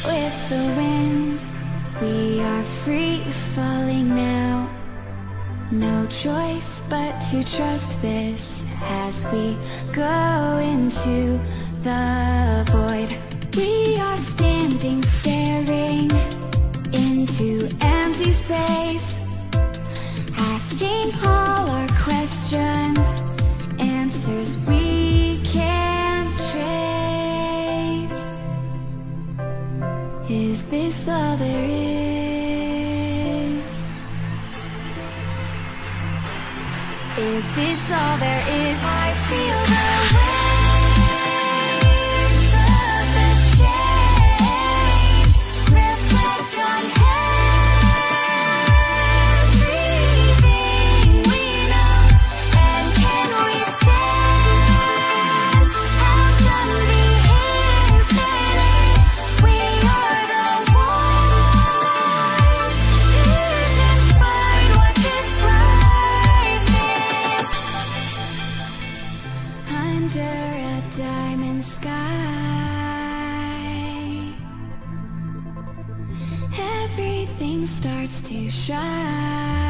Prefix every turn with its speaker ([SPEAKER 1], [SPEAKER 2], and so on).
[SPEAKER 1] with the wind. We are free falling now. No choice but to trust this as we go into the void. We are standing, staring into empty space, asking all our questions, answers we can't trace. Is this all there is? Is this all there is? I feel the waves of the change reflect on everything we know. And can we stand out from the infinite? We are the ones who define what this life is. Under a diamond sky, everything starts to shine.